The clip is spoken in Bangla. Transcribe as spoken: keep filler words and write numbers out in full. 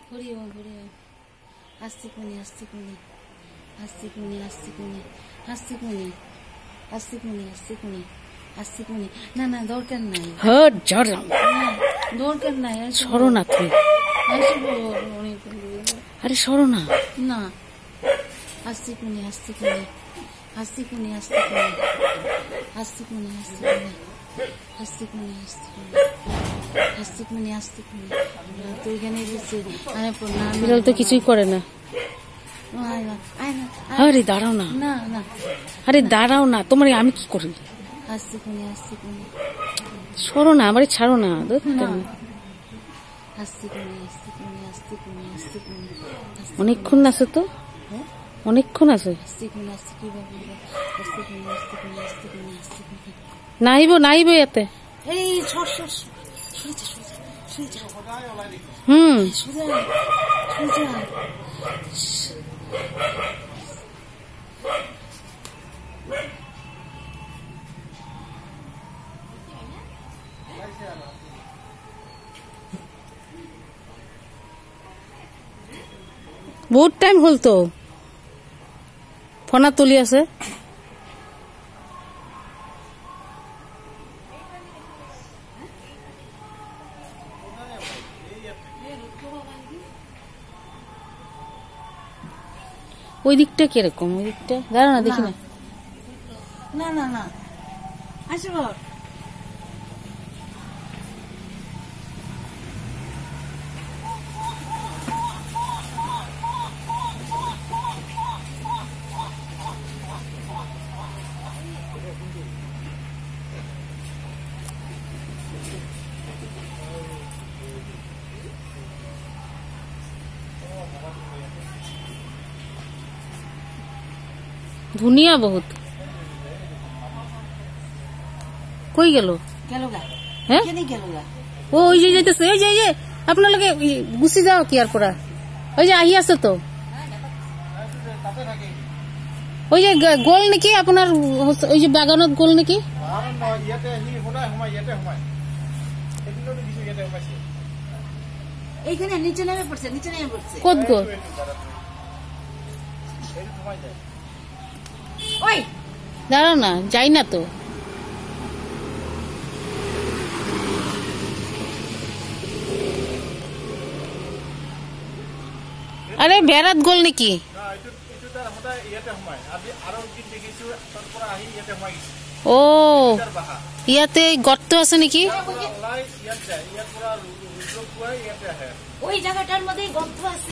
হরি ওম হরি ওম আস্তে কুনি আস্তে কুনি আস্তে কুনি আস্তে কুনি আস্তে কুনি আস্তে কুনি আস্তে কুনি আস্তে কুনি না না দরকার নাই হট ঝড় দরকার নাই সরো না তুমি আরে সরো না না আস্তে কুনি আস্তে কুনি আস্তে কুনি আস্তে কুনি আস্তে কুনি আস্তে কুনি আস্তে কুনি আস্তে কুনি আস্তে কুনি আস্তে কুনি তো এখানে বিড়াল তো কিছুই করে না। আরে দাঁড়াও না না না আরে দাঁড়াও না তোমার আমি কি করি আস্তে কুনি আস্তে কুনি সরো না আমারে ছাড়ো না আস্তে কুনি আস্তে কুনি আস্তে কুনি আস্তে কুনি অনেকক্ষণ আছে তো অনেকক্ষণ আছে আস্তে কুনি আস্তে কিভাবে আস্তে কুনি আস্তে কুনি আস্তে কুনি আস্তে কুনি নাইবো নাইবো এতে এই সর সর সোজা সোজা সোজা হুম সোজা সোজা বহুত টাইম হল তো ফোনা তুলি আছে ওই দিকটা কিরকম ওই দিকটা দাঁড়া না দেখি না না না না আসো ধুনিয়া বহুত কই গেল হ্যাঁ ও ওই যে যাইতেছে এই যে যে আপনারা গুছি যাও কি আর করা ওই যে আহি আছে তো ওই যে গোল নাকি আপনার ওই যে বাগানত গোল নাকি এইখানে নিচে নেমে পড়ছে নিচে নেমে পড়ছে কত গোল ওই দাঁড়াও না যাই না তো আরে বেড়াত গোল নাকি ও ইয়াতে গর্ত আছে নাকি ওই জায়গাটার মধ্যে গর্ত আছে।